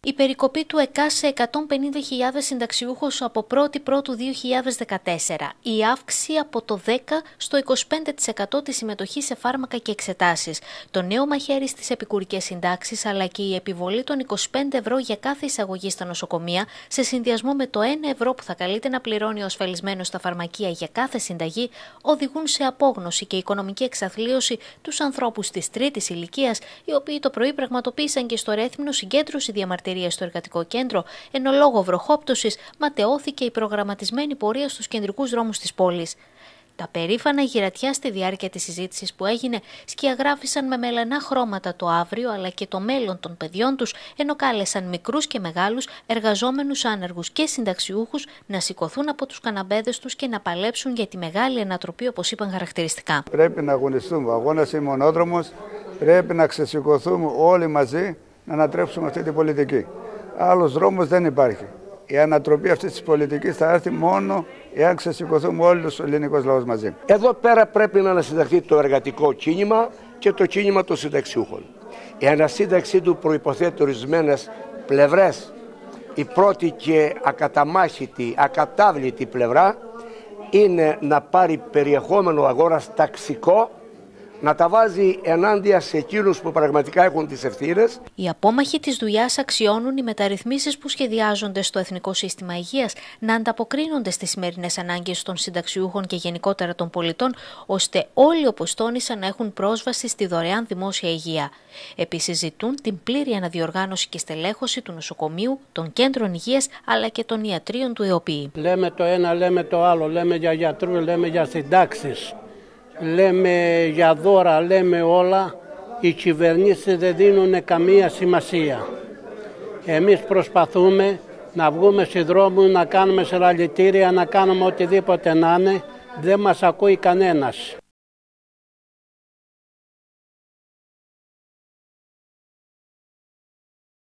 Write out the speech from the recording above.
Η περικοπή του ΕΚΑ σε 150.000 συνταξιούχους από 1η Πρώτου 2014, η αύξηση από το 10% στο 25% της συμμετοχής σε φάρμακα και εξετάσεις, το νέο μαχαίρι στις επικουρικές συντάξεις αλλά και η επιβολή των 25 ευρώ για κάθε εισαγωγή στα νοσοκομεία σε συνδυασμό με το 1 ευρώ που θα καλείται να πληρώνει ο ασφαλισμένος στα φαρμακεία για κάθε συνταγή οδηγούν σε απόγνωση και οικονομική εξαθλίωση τους ανθρώπους της τρίτης ηλικίας, οι οποίοι το πρωί πραγματοποίησαν και στο Ρέθυμνο συγκέντρωση διαμαρτυρίας στο εργατικό κέντρο, ενώ λόγω βροχόπτωσης ματαιώθηκε η προγραμματισμένη πορεία στους κεντρικούς δρόμους της πόλης. Τα περήφανα γυρατιά στη διάρκεια της συζήτησης που έγινε σκιαγράφησαν με μελανά χρώματα το αύριο αλλά και το μέλλον των παιδιών τους, ενώ κάλεσαν μικρούς και μεγάλους, εργαζόμενους άνεργους και συνταξιούχους να σηκωθούν από τους καναμπέδες τους και να παλέψουν για τη μεγάλη ανατροπή, όπως είπαν χαρακτηριστικά. Πρέπει να αγωνιστούμε. Ο αγώνας είναι μονόδρομος. Πρέπει να ξεσηκωθούμε όλοι μαζί να ανατρέψουμε αυτή την πολιτική. Άλλος δρόμος δεν υπάρχει. Η ανατροπή αυτής της πολιτικής θα έρθει μόνο εάν ξεσηκωθούμε όλοι τους ελληνικός λαός μαζί. Εδώ πέρα πρέπει να ανασυνταχθεί το εργατικό κίνημα και το κίνημα των συνταξιούχων. Η ανασύνταξή του προϋποθέτει ορισμένες πλευρές. Η πρώτη και ακαταμάχητη, ακατάβλητη πλευρά είναι να πάρει περιεχόμενο αγοράς ταξικό, να τα βάζει ενάντια σε εκείνους που πραγματικά έχουν τις ευθύνες. Οι απόμαχοι της δουλειάς αξιώνουν οι μεταρρυθμίσεις που σχεδιάζονται στο Εθνικό Σύστημα Υγείας να ανταποκρίνονται στις σημερινές ανάγκες των συνταξιούχων και γενικότερα των πολιτών, ώστε όλοι, όπως τόνισαν, να έχουν πρόσβαση στη δωρεάν δημόσια υγεία. Επίσης, ζητούν την πλήρη αναδιοργάνωση και στελέχωση του νοσοκομείου, των κέντρων υγείας αλλά και των ιατρίων του ΕΟΠΗ. Λέμε το ένα, λέμε το άλλο, λέμε για γιατρούς, λέμε για συντάξεις. Λέμε για δώρα, λέμε όλα, οι κυβερνήσεις δεν δίνουν καμία σημασία. Εμείς προσπαθούμε να βγούμε στη δρόμο, να κάνουμε συλλαλητήρια, να κάνουμε οτιδήποτε να είναι, δεν μας ακούει κανένας.